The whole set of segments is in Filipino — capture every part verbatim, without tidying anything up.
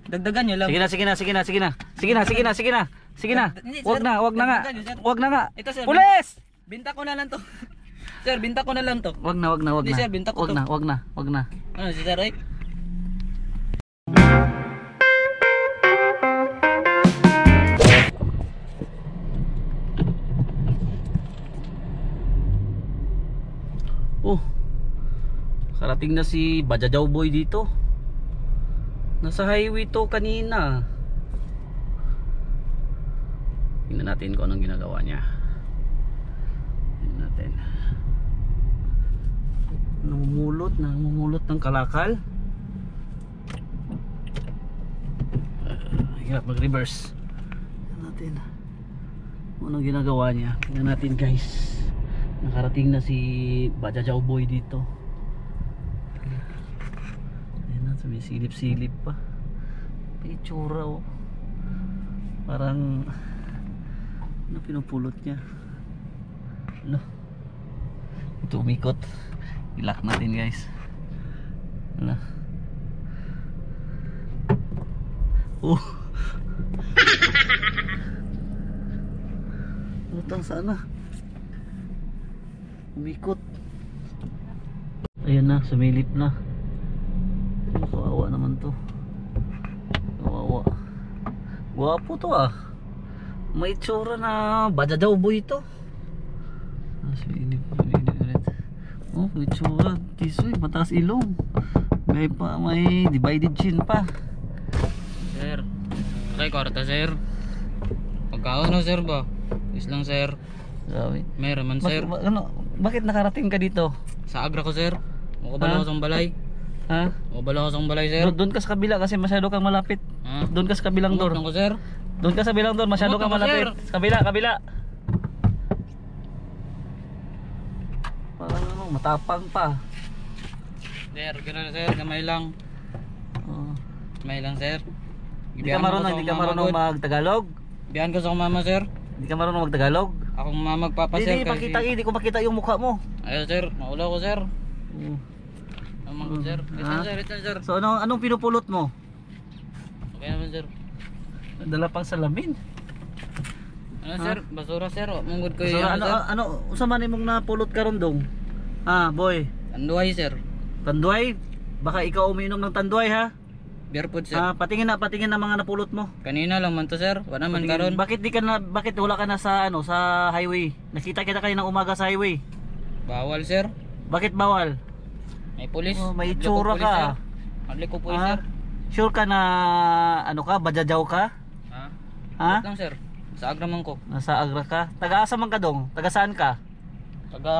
Dagdagan nyo lang. Sige na, sige na, sige na, sige na. Sige na, sige na, sige na. Sige na. Wag na, wag na nga. Wag na nga. Ito sir. Pulis! Binta ko na lang to. Sir, binta ko na lang to. Wag na, wag na, wag Hindi, na. sir, binta ko Wag to. na, wag na, wag na. Ano si Sir Roy? Oh. Karating na si Bajajaw Boy dito. Nasa highway to kanina. Tingnan natin kung anong ginagawa niya. Tingnan natin. Namumulot, namumulot ng kalakal. Uh, hirap mag-reverse. Tingnan natin kung anong ginagawa niya. Tingnan natin guys. Nakarating na si Bajajaw Boy dito. Ayan na, may silip-silip pa. May itsura oh. Parang ano pinupulot niya? Ano? Ito umikot. Ilak natin guys. Ano? Oh. Utang sana. Umikot. Ayan na, sumilip na. Kawawa naman to. Kawawa. Gwapo to ah. May itsura na Bajajaw Boy to. Ah, sumilip, sumilip ulit. Oh, may itsura. Tisoy, mataas ilong. May pa, may divided chin pa. Sir. Kay kwarta sir. Pagkaon no sir ba? Is lang sir. Grabe. Meron man sir. Bak- ano, bakit nakarating ka dito? Sa Agra ko sir. Mukabala ko sa balay. Ha? Mukabala ko sa balay sir. Do- Doon ka sa kabila kasi masyado kang malapit. Ha? Doon ka sa kabilang door. Umot lang ko sir. Doon ka sa bilang door, masyado Umot kang lang ko, malapit. sir. Sa kabila, kabila. Parang ano, matapang pa. Sir, gano'n sir, gamay lang. Oh. Gamay lang sir. Hindi ka marunong, hindi ka marunong mag-Tagalog? Biyahan ko sa mama sir. Hindi ka marunong mag-Tagalog? Akong mama magpapa sir. Hindi pakita, hindi ko makita yung mukha mo. Ayun sir, maulaw ko sir. Mm. Amang ko sir. Ito Ha? sir, ito sir. So ano, anong pinupulot mo? Okay naman sir. Dala pang salamin. Ano sir, basura sir. Mungod ko So yung ano, sir. ano, unsa man imong napulot karon dong? Ah, boy. Anduay sir. Tanduay? Baka ikaw uminom ng tanduay ha? Beer food sir. Ah, patingin na, patingin na mga napulot mo. Kanina lang man to sir. Wala man karon. Bakit di ka na, bakit wala ka na sa ano, sa highway? Nakita kita kayo ng umaga sa highway. Bawal sir. Bakit bawal? May pulis. Oh, may Adli ko itsura pulis, ka. sir. Adli ko pulis sir. Ah, sure ka na ano ka, Bajajaw ka? Ha? Ha? Wait lang sir. Sa Agra man ko. Nasa Agra ka? Taga-asa man ka dong? Taga saan ka? Taga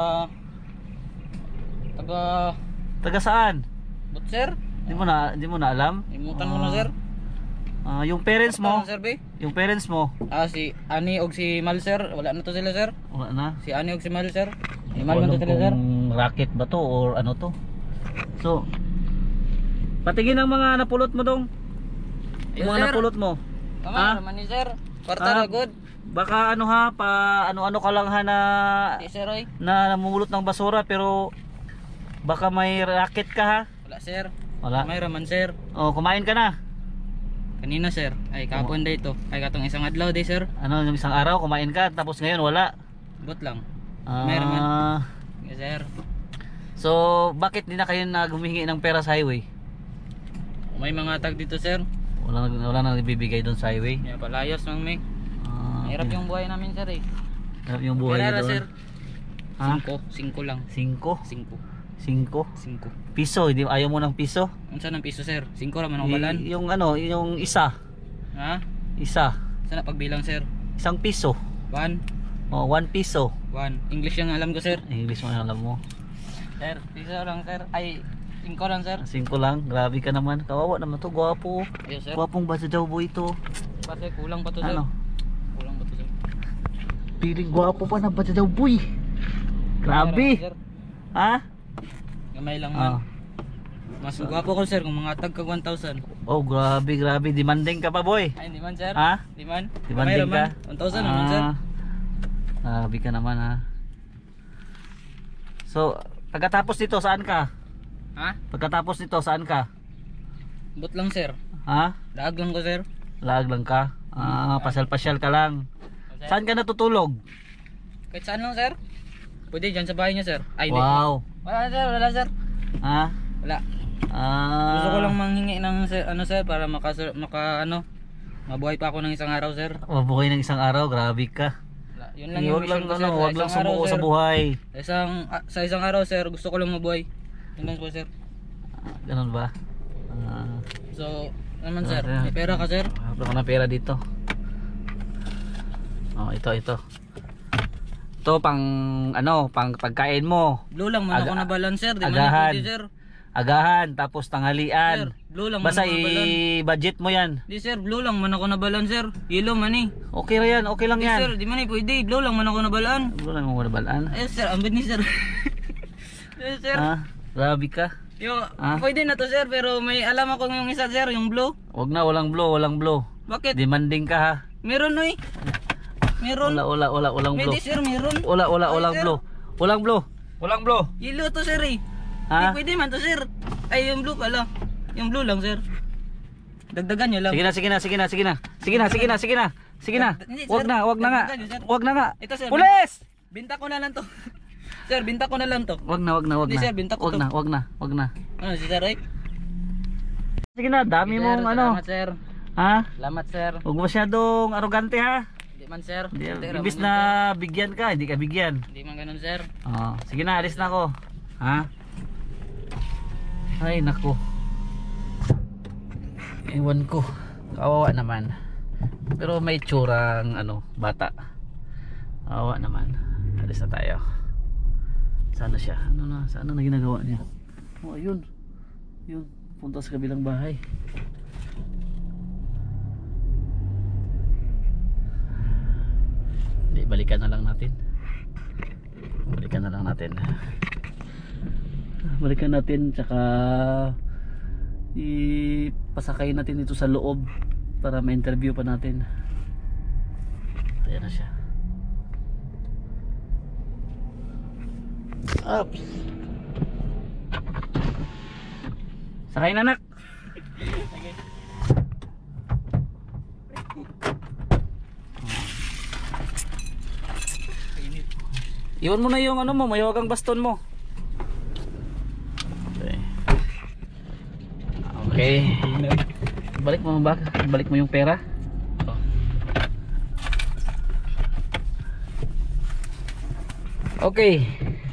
Taga Taga saan? But sir? Di mo na, di mo na alam? Imutan mo na sir. Ah, yung parents mo, Ano, sir be? yung parents mo, Ah si Ani og si Mal sir. Wala na to sila sir. wala na. Si Ani og si Mal sir. Ni Hindi Mal ko man to alam sila sir. kung racket ba to or ano to. So, patingin ang mga napulot mo dong. Yung Yes, mga sir. napulot mo. Tama Ah? naman ni sir. Kwarta Ah. na good. Baka ano ha, pa ano-ano ka lang ha na, Di sir oy. na namumulot ng basura pero baka may racket ka ha. Wala sir. Wala. May raman sir. Oh, kumain ka na. Kanina sir. Ay kapon day to. Ay katong isang adlaw day sir. Ano, yung isang araw kumain ka tapos ngayon wala. But lang. Ah, May raman. Yes sir. So, bakit di na kayo na gumihingi ng pera sa highway? May mga tag dito sir. Wala wala nang ibibigay doon sa highway. May palayas mang may. Ah, Mahirap okay. yung buhay namin sir eh. Hirap yung buhay Kailan na, doon. sir? Ha? Cinco. Cinco lang. Cinco? Cinco. Cinco? Cinco. Piso, hindi ayaw mo ng piso? Unsa ng piso sir? Cinco raman ang balan. Y- yung ano, yung isa, Ha? isa, Sana pagbilang sir? isang piso. One. Oh, one piso. One. English yung alam ko sir. English mo alam mo. Sir, piso lang sir. Ay, cinco lang sir. Cinco lang, grabe ka naman. Kawawa naman to, gwapo. Yes sir. Gwapong Bajajaw Boy to. Kasi kulang pa to sir. Ano? Kulang pa to sir. Piling gwapo pa na Bajajaw Boy. Gamay Grabe. lang, sir. Ha? Gamay lang man. Ah. Mas gwapo ko sir kung mga tag kag one thousand. Oh, grabe, grabe. Demanding ka pa, boy. Ay, di man sir. Ha? Di man. Demanding ka? one thousand naman sir. Ah, grabe ka naman ha. So, pagkatapos nito, saan ka? Ha? Pagkatapos nito, saan ka? But lang sir. Ha? Laag lang ko sir. Lag lang ka? Ah, pasyal-pasyal ka lang. Saan ka natutulog? Kahit saan lang sir. Pwede dyan sa bahay niya sir. Ay hindi. Wow. Wala sir, wala sir. Ha? Wala. Ah. Gusto ko lang manghingi ng sir, ano sir para maka, maka ano mabuhay pa ako ng isang araw sir. Mabuhay ng isang araw, grabe ka. Wala. Yun lang yung Huwag lang, mission ko sir. ano, Sa huwag lang isang araw, sumuko sa sir. buhay. Sa isang, ah, sa isang araw sir, gusto ko lang mabuhay. Yun lang po sir. Ah, ganun ba? Ah, So, naman sir, Ah, may pera ka sir? Wala ko ng pera dito. Oh, ito, ito. Ito pang ano, pang pagkain mo. Blue lang man Aga- ako na balance sir, di man agahan. pwede sir. Agahan, tapos Sir, tanghalian. blue lang man Basta ako na balance. i-budget mo yan. Di sir, blue lang man ako na balance sir. Yellow man eh. Okay ra yan, okay lang Di sir, yan. di man eh pwede. Blue lang man ako na balaan. Wala nang mga balaan. Ay sir, ambit ni sir. Yes, sir. Ha? Grabe ka. Yo, Ah? pwede na to sir, pero may alam ako yung isa sir, yung blue. Wag na, walang blow, walang blow. Bakit? Demanding ka ha. Meron eh. Meron. Wala, wala, wala, walang blow. Pwede sir, meron. Wala, wala, Ay, walang sir. blow. Walang blow. Walang blow. Yellow to sir eh. Ha? Di pwede man to sir. Ay, yung blue pala. Yung blue lang sir. Dagdagan nyo lang. Sige na, sige na, sige na, sige na. Sige na, sige na, sige na. Sige na. Hindi, Wag sir. na, wag na nga. Dagdagan nyo, sir. Wag na nga. Ito, sir. Pulis! Binta ko na lang to. Sir, binta ko na lang to. Wag na, wag na, wag Hindi, na. sir, binta ko Wag to. na, wag na, wag na. Ano si sir eh? Sige na, dami Sir, mong ano. Salamat sir. Ha? Salamat sir. Huwag masyadong arogante ha. Hindi man sir. Hindi, Hindi, Ibis raman na man, bigyan ka, hindi ka bigyan. sir. Hindi man ganun sir. Oh, sige na, alis na ako. Ha? Ay, nako. Ewan ko. Kawawa naman. Pero may tsurang ano, bata. Kawawa naman. Alis na tayo. Sana siya. Ano na, sana na ginagawa niya? Oh, ayun. Yun, punta sa kabilang bahay. Hindi, balikan na lang natin. Balikan na lang natin. Balikan natin, tsaka ipasakay natin dito sa loob para ma-interview pa natin. Ayan na siya. Ups. Sakay na, anak. Iwan mo na yung ano mo, mayawagang baston mo. Okay. Okay. Balik mo ba? Balik mo yung pera. Okay.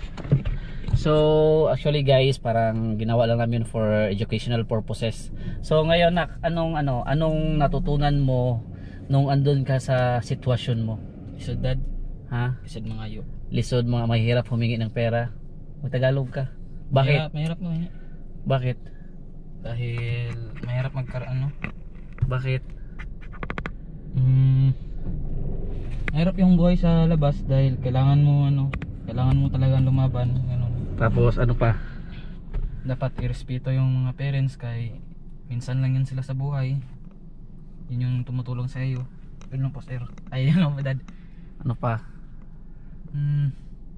So actually guys, parang ginawa lang namin for educational purposes. So ngayon nak, anong ano, anong natutunan mo nung andun ka sa sitwasyon mo? Isod dad. Ha? Isod mga ayo. Lisod, mga mahirap humingi ng pera. Magtagalog ka. Bakit? Mahirap, mahirap mo eh. Bakit? Dahil mahirap magkar ano. Bakit? Hmm. Mahirap yung buhay sa labas dahil kailangan mo ano, kailangan mo talagang lumaban, ganun. Tapos ano pa? Dapat irespeto yung mga parents kay minsan lang yan sila sa buhay. Yun yung tumutulong sa iyo. Yun lang po sir. Ay yun lang po dad. Ano pa? Hmm.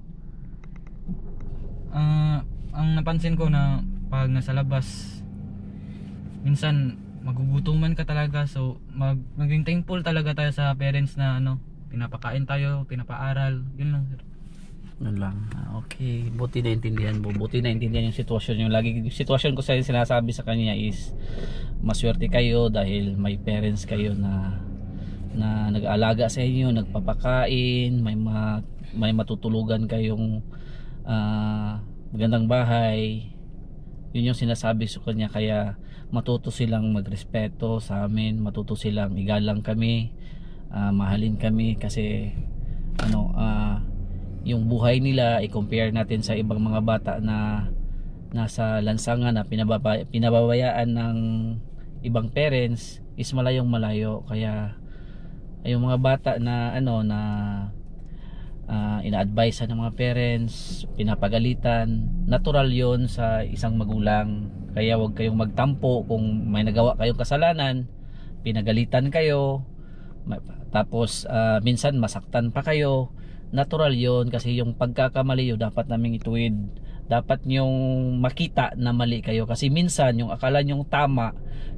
Ah, ang napansin ko na pag nasa labas minsan magugutuman ka talaga, so mag maging thankful talaga tayo sa parents na ano, pinapakain tayo, pinapaaral, yun lang sir. Yun lang. Ah, okay. Buti na intindihan mo. Buti na intindihan yung sitwasyon. Yung lagi yung sitwasyon ko sa sinasabi sa kanya is maswerte kayo dahil may parents kayo na na nag-aalaga sa inyo, nagpapakain, may ma, may matutulugan kayong uh, magandang bahay. Yun yung sinasabi sa kanya, kaya matuto silang magrespeto sa amin, matuto silang igalang kami, uh, mahalin kami kasi ano uh, yung buhay nila i-compare natin sa ibang mga bata na nasa lansangan na pinababa, pinababayaan ng ibang parents is malayong malayo. Kaya yung mga bata na ano na uh, ina-advise ng mga parents, pinapagalitan, natural yon sa isang magulang. Kaya huwag kayong magtampo kung may nagawa kayong kasalanan, pinagalitan kayo, tapos uh, minsan masaktan pa kayo. Natural yon kasi yung pagkakamali yun dapat naming ituwid. Dapat nyong makita na mali kayo kasi minsan yung akala nyong tama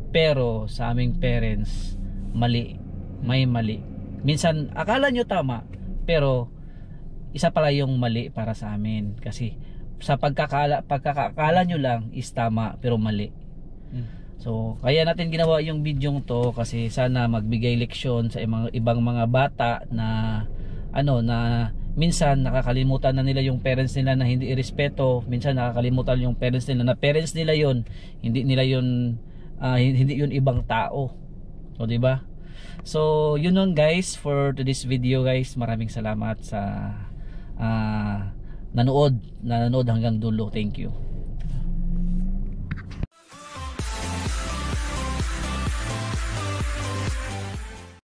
pero sa aming parents mali, may mali. Minsan akala nyo tama, pero isa pala yung mali para sa amin, kasi sa pagkakala, pagkakakala nyo lang is tama pero mali. So kaya natin ginawa yung video to, kasi sana magbigay leksyon sa ibang, ibang mga bata na ano, na minsan nakakalimutan na nila yung parents nila na hindi irespeto. Minsan nakakalimutan yung parents nila na parents nila yon, hindi nila yon, uh, hindi yun ibang tao. So di ba? So yun nun guys, for today's video guys. Maraming salamat sa uh, nanood, nanonood hanggang dulo. Thank you.